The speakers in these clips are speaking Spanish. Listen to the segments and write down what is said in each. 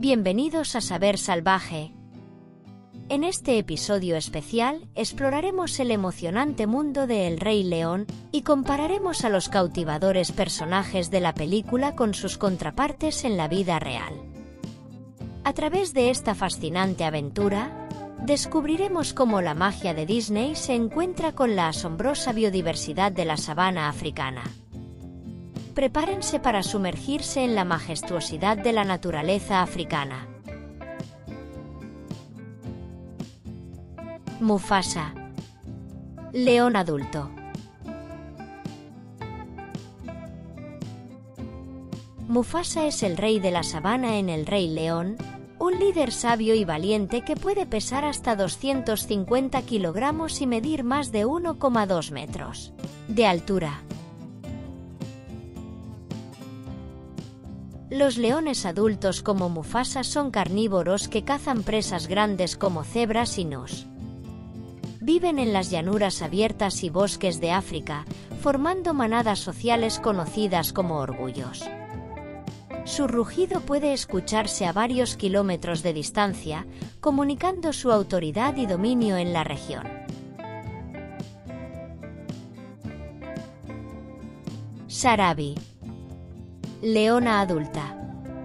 Bienvenidos a Saber Salvaje. En este episodio especial exploraremos el emocionante mundo de El Rey León y compararemos a los cautivadores personajes de la película con sus contrapartes en la vida real. A través de esta fascinante aventura, descubriremos cómo la magia de Disney se encuentra con la asombrosa biodiversidad de la sabana africana. Prepárense para sumergirse en la majestuosidad de la naturaleza africana. Mufasa, león adulto. Mufasa es el rey de la sabana en El Rey León, un líder sabio y valiente que puede pesar hasta 250 kilogramos y medir más de 1,2 metros de altura. Los leones adultos como Mufasa son carnívoros que cazan presas grandes como cebras y gnus. Viven en las llanuras abiertas y bosques de África, formando manadas sociales conocidas como orgullos. Su rugido puede escucharse a varios kilómetros de distancia, comunicando su autoridad y dominio en la región. Sarabi, leona adulta.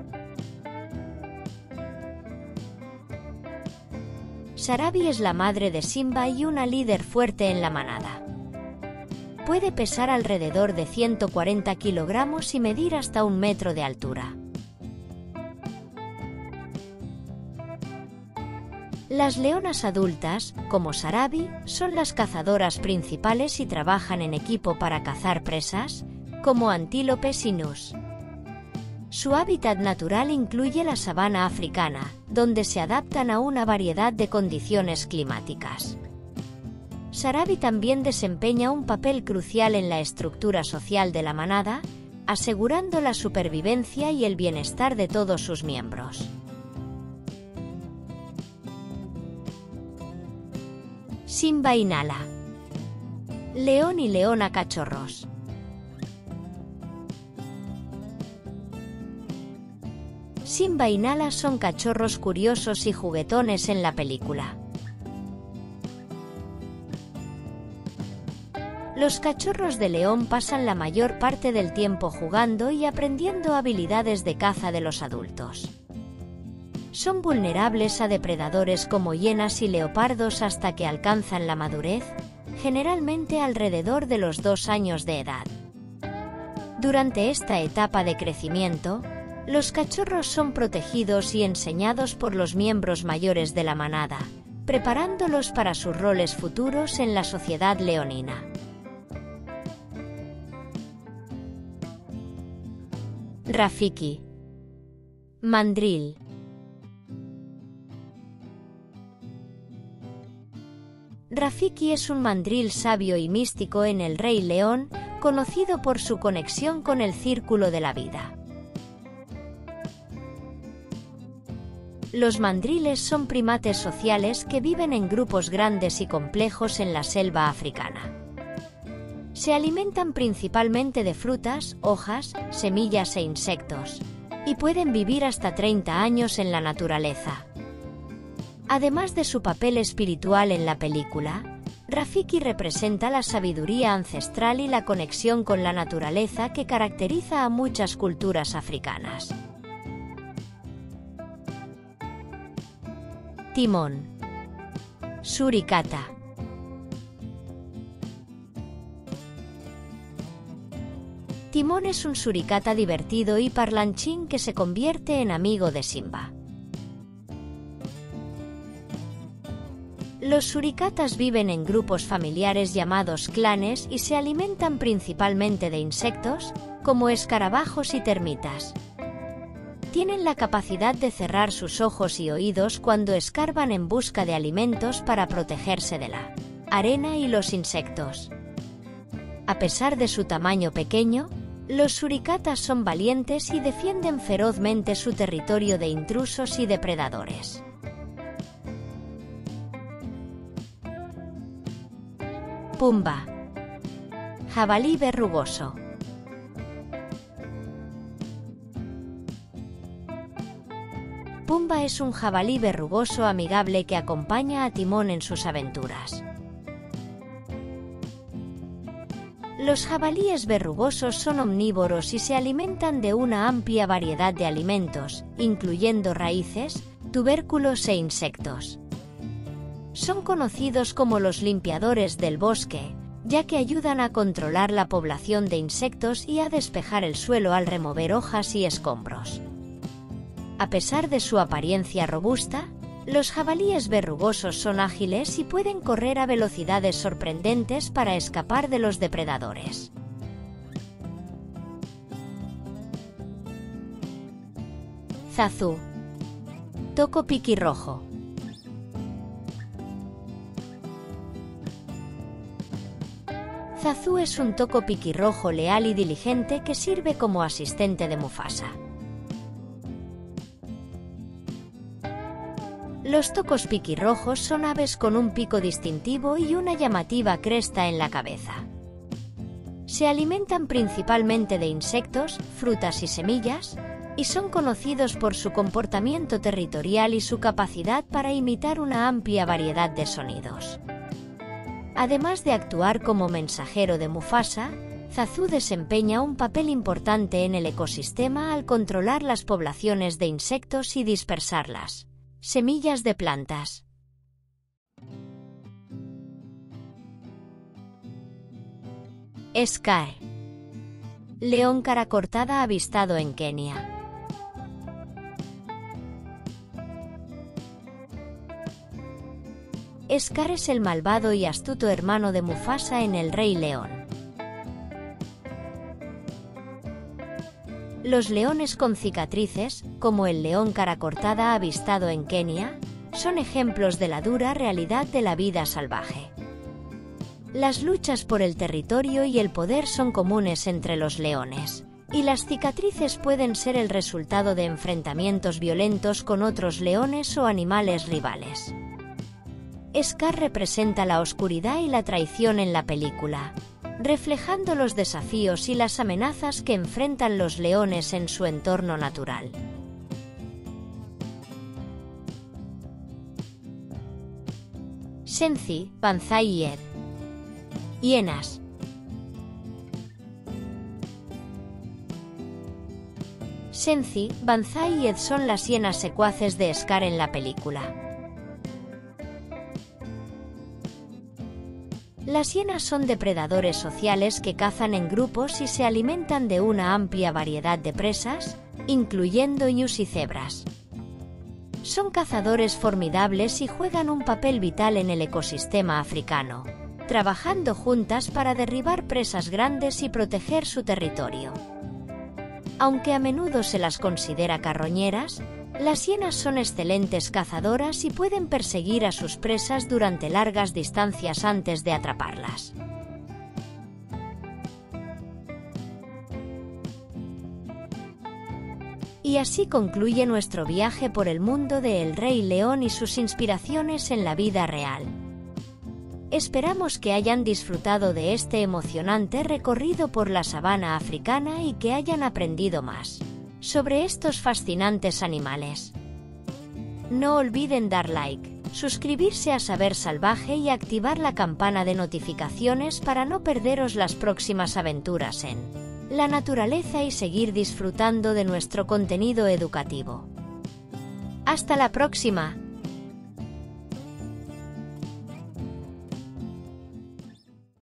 Sarabi es la madre de Simba y una líder fuerte en la manada. Puede pesar alrededor de 140 kilogramos y medir hasta 1 metro de altura. Las leonas adultas, como Sarabi, son las cazadoras principales y trabajan en equipo para cazar presas, como antílopes y gnus. Su hábitat natural incluye la sabana africana, donde se adaptan a una variedad de condiciones climáticas. Sarabi también desempeña un papel crucial en la estructura social de la manada, asegurando la supervivencia y el bienestar de todos sus miembros. Simba y Nala, león y leona cachorros. Simba y Nala son cachorros curiosos y juguetones en la película. Los cachorros de león pasan la mayor parte del tiempo jugando y aprendiendo habilidades de caza de los adultos. Son vulnerables a depredadores como hienas y leopardos hasta que alcanzan la madurez, generalmente alrededor de los 2 años de edad. Durante esta etapa de crecimiento, los cachorros son protegidos y enseñados por los miembros mayores de la manada, preparándolos para sus roles futuros en la sociedad leonina. Rafiki, mandril. Rafiki es un mandril sabio y místico en El Rey León, conocido por su conexión con el círculo de la vida. Los mandriles son primates sociales que viven en grupos grandes y complejos en la selva africana. Se alimentan principalmente de frutas, hojas, semillas e insectos, y pueden vivir hasta 30 años en la naturaleza. Además de su papel espiritual en la película, Rafiki representa la sabiduría ancestral y la conexión con la naturaleza que caracteriza a muchas culturas africanas. Timón, suricata. Timón es un suricata divertido y parlanchín que se convierte en amigo de Simba. Los suricatas viven en grupos familiares llamados clanes y se alimentan principalmente de insectos, como escarabajos y termitas. Tienen la capacidad de cerrar sus ojos y oídos cuando escarban en busca de alimentos para protegerse de la arena y los insectos. A pesar de su tamaño pequeño, los suricatas son valientes y defienden ferozmente su territorio de intrusos y depredadores. Pumba, jabalí verrugoso. Pumba es un jabalí verrugoso amigable que acompaña a Timón en sus aventuras. Los jabalíes verrugosos son omnívoros y se alimentan de una amplia variedad de alimentos, incluyendo raíces, tubérculos e insectos. Son conocidos como los limpiadores del bosque, ya que ayudan a controlar la población de insectos y a despejar el suelo al remover hojas y escombros. A pesar de su apariencia robusta, los jabalíes verrugosos son ágiles y pueden correr a velocidades sorprendentes para escapar de los depredadores. Zazú. Toco piquirrojo. Zazú es un toco piquirrojo leal y diligente que sirve como asistente de Mufasa. Los tocos piquirrojos son aves con un pico distintivo y una llamativa cresta en la cabeza. Se alimentan principalmente de insectos, frutas y semillas, y son conocidos por su comportamiento territorial y su capacidad para imitar una amplia variedad de sonidos. Además de actuar como mensajero de Mufasa, Zazú desempeña un papel importante en el ecosistema al controlar las poblaciones de insectos y dispersarlas. Semillas de plantas. Scar. León cara cortada avistado en Kenia. Scar es el malvado y astuto hermano de Mufasa en El Rey León. Los leones con cicatrices, como el león cara cortada avistado en Kenia, son ejemplos de la dura realidad de la vida salvaje. Las luchas por el territorio y el poder son comunes entre los leones, y las cicatrices pueden ser el resultado de enfrentamientos violentos con otros leones o animales rivales. Scar representa la oscuridad y la traición en la película, reflejando los desafíos y las amenazas que enfrentan los leones en su entorno natural. Senzi, Banzai y Ed. Hienas. Senzi, Banzai y Ed son las hienas secuaces de Scar en la película. Las hienas son depredadores sociales que cazan en grupos y se alimentan de una amplia variedad de presas, incluyendo ñus y cebras. Son cazadores formidables y juegan un papel vital en el ecosistema africano, trabajando juntas para derribar presas grandes y proteger su territorio. Aunque a menudo se las considera carroñeras, las hienas son excelentes cazadoras y pueden perseguir a sus presas durante largas distancias antes de atraparlas. Y así concluye nuestro viaje por el mundo de El Rey León y sus inspiraciones en la vida real. Esperamos que hayan disfrutado de este emocionante recorrido por la sabana africana y que hayan aprendido más sobre estos fascinantes animales. No olviden dar like, suscribirse a Saber Salvaje y activar la campana de notificaciones para no perderos las próximas aventuras en la naturaleza y seguir disfrutando de nuestro contenido educativo. ¡Hasta la próxima!